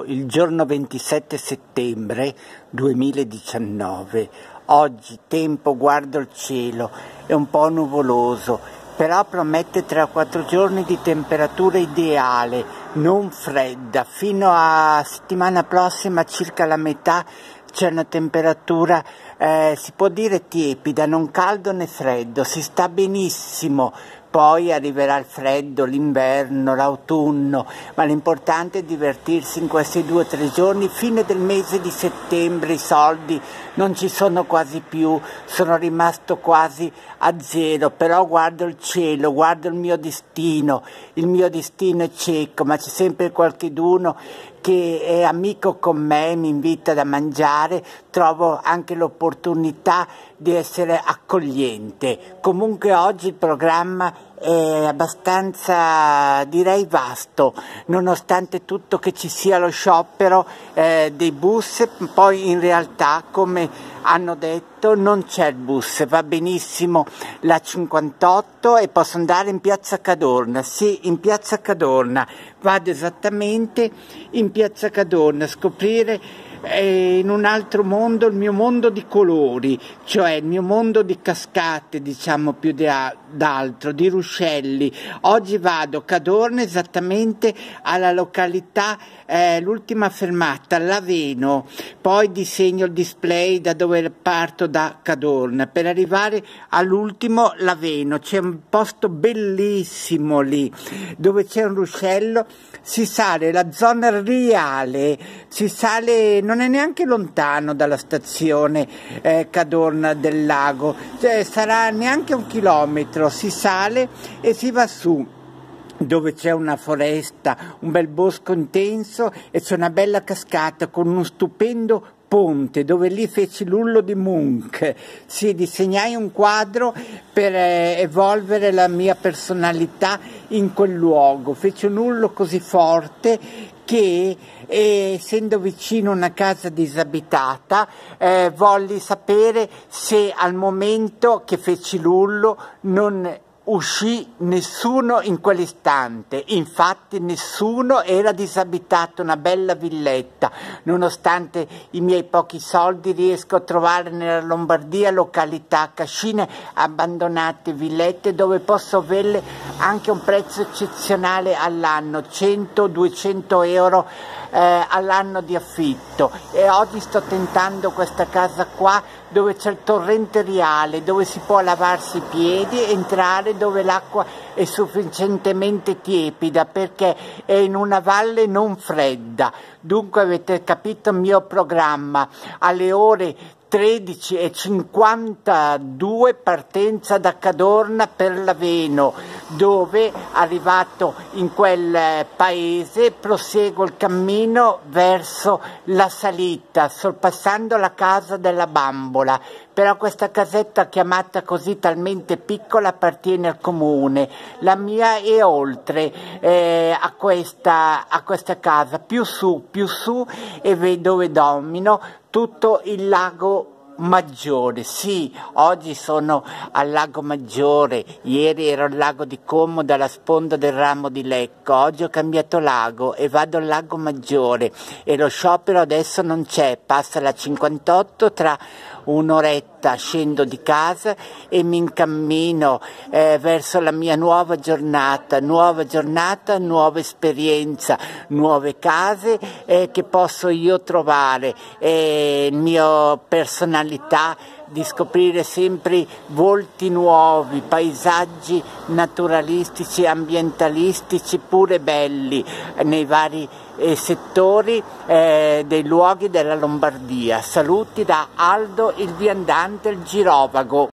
Siamo il giorno 27 settembre 2019. Oggi tempo, guardo il cielo, è un po' nuvoloso, però promette 3 o 4 giorni di temperatura ideale, non fredda. Fino a settimana prossima, circa la metà, c'è una temperatura, si può dire tiepida, non caldo né freddo, si sta benissimo. Poi arriverà il freddo, l'inverno, l'autunno, ma l'importante è divertirsi in questi 2 o 3 giorni. Fine del mese di settembre i soldi non ci sono quasi più, sono rimasto quasi a zero, però guardo il cielo, guardo il mio destino è cieco, ma c'è sempre qualcheduno che è amico con me, mi invita da mangiare, trovo anche l'opportunità di essere accogliente. Comunque oggi il programma è abbastanza, direi, vasto, nonostante tutto che ci sia lo sciopero dei bus. Poi in realtà, come hanno detto, non c'è il bus, va benissimo la 58 e posso andare in piazza Cadorna. Sì, in piazza Cadorna, vado esattamente in piazza Cadorna a scoprire in un altro mondo, il mio mondo di colori, cioè il mio mondo di cascate, diciamo più d'altro, di ruscelli. Oggi vado a Cadorna, esattamente alla località, l'ultima fermata, Laveno, poi disegno il display da dove parto da Cadorna per arrivare all'ultimo Laveno. C'è un posto bellissimo lì dove c'è un ruscello, si sale la zona Riale, si sale, non è neanche lontano dalla stazione Cadorna del Lago, cioè sarà neanche 1 chilometro, si sale e si va su, dove c'è una foresta, un bel bosco intenso e c'è una bella cascata con uno stupendo ponte, dove lì feci l'Ullo di Munch. Sì, disegnai un quadro per evolvere la mia personalità in quel luogo. Feci un urlo così forte che, essendo vicino a una casa disabitata, volli sapere se al momento che feci l'urlo non uscì nessuno in quell'istante. Infatti nessuno, era disabitato, una bella villetta. Nonostante i miei pochi soldi riesco a trovare nella Lombardia località, cascine abbandonate, villette dove posso averle anche a un prezzo eccezionale all'anno, 100-200 euro all'anno di affitto. E oggi sto tentando questa casa qua dove c'è il torrente Riale, dove si può lavarsi i piedi, entrare dove l'acqua è sufficientemente tiepida perché è in una valle non fredda. Dunque avete capito il mio programma: alle ore 13:52 partenza da Cadorna per Laveno, dove, arrivato in quel paese, proseguo il cammino verso la salita, sorpassando la casa della Bambola. Però questa casetta, chiamata così, talmente piccola, appartiene al comune. La mia è oltre a questa casa, più su, e dove domino tutto il lago Maggiore. Sì, oggi sono al lago Maggiore, ieri ero al lago di Como dalla sponda del ramo di Lecco, oggi ho cambiato lago e vado al lago Maggiore e lo sciopero adesso non c'è, passa la 58, tra un'oretta scendo di casa e mi incammino verso la mia nuova giornata, nuova esperienza, nuove case che posso io trovare, il mio personalità di scoprire sempre volti nuovi, paesaggi naturalistici, ambientalistici, pure belli nei vari settori dei luoghi della Lombardia. Saluti da Aldo il viandante, il girovago.